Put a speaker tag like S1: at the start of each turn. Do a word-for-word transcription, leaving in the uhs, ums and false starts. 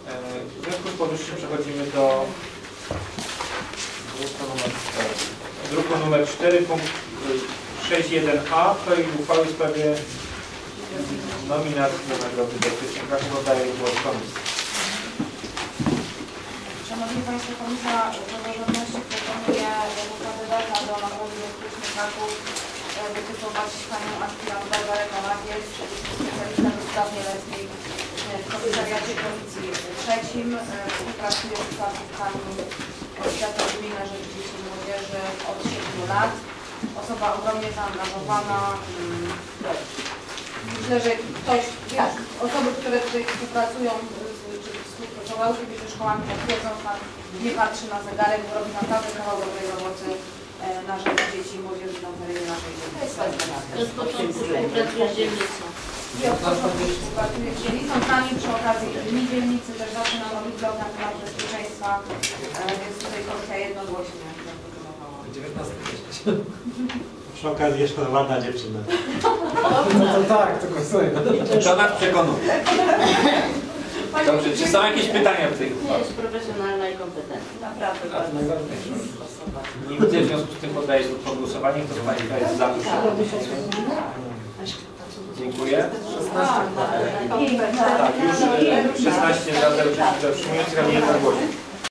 S1: W związku z powyższym przechodzimy do druku numer cztery. Druku numer cztery, punkt sześć jeden a, projekt uchwały w sprawie nominacji do nagrody Bezpiecznych Kraków. Oddaję głos komisji.
S2: Szanowni Państwo, Komisja Praworządności proponuje jako kandydata do nagrody Bezpiecznych Kraków wytypować panią Anną Barbarę-Malagier, specjalista do spraw nieletniej w komisariacie Policji trzecim. Współpracuje z placówkami Oświata Gminy na Rzecz Dzieci i Młodzieży od siedmiu lat. Osoba ogromnie zaangażowana. Myślę, że ktoś, tak, osoby, które tutaj współpracują, czy współpracowały kiedyś ze szkołami, tak wiedzą, pan nie patrzy na zegarek, bo robi naprawdę kawał dobrej roboty na rzecz dzieci i młodzieży na terenie naszej dzielnicy.
S3: Z początku współpracuje z dzielnicą.
S2: I od początku współpracuje z dzielnicą. Z nami przy okazji Dni Dzielnicy też zawsze nam robi blog na temat bezpieczeństwa, więc tutaj komisja jednogłośnie zaproponowała.
S4: Przy okazji jeszcze ładna dziewczyna.
S5: No to tak, tylko słuchaj.
S1: To nas przekonuje. Dobrze, czy są jakieś pytania w tej uchwale?
S3: Jest profesjonalna i kompetentna.
S2: Naprawdę bardzo osoba.
S1: Nie widzę, w związku z tym poddaję pod głosowanie. Kto z Państwa jest za? Dziękuję. Tak, już szesnaście za, zero przeciwko, wstrzymujących, ale nie jednogłośnie.